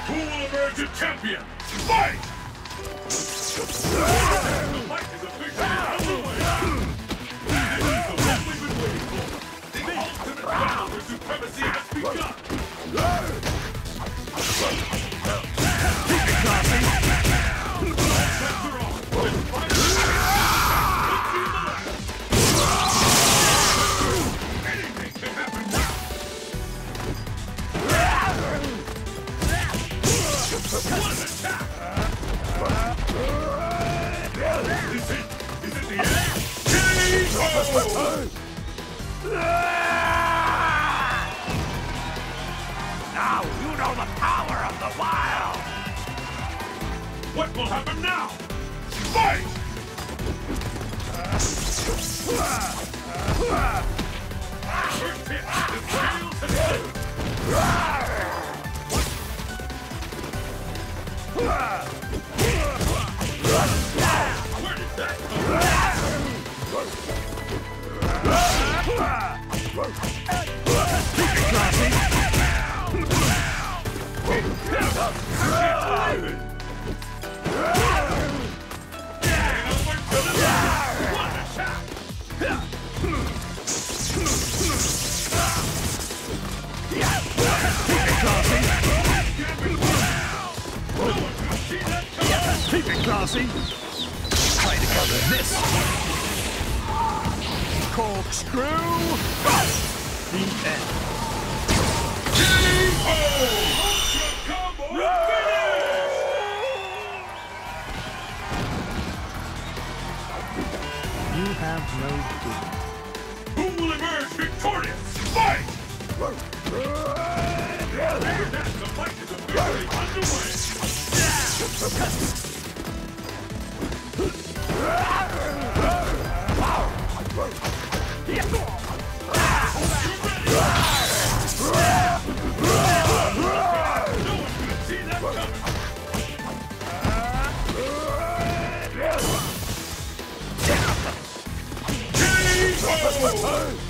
Who will emerge a champion? Fight! The fight is officially underway! This is the one we've been waiting for! The ultimate battle for supremacy has begun! Keep it classy! After all, this fight is anything can happen now! What an attack! Is it the end? KO! Now you know the power of the wild! What will happen now? Fight! First hit is tail to tail. Where did that come Keep it classy! Keep it classy! Try to cover this! Corkscrew! The end. You have no clue. Who will emerge victorious? Fight! With that, the fight is officially underway! Hey!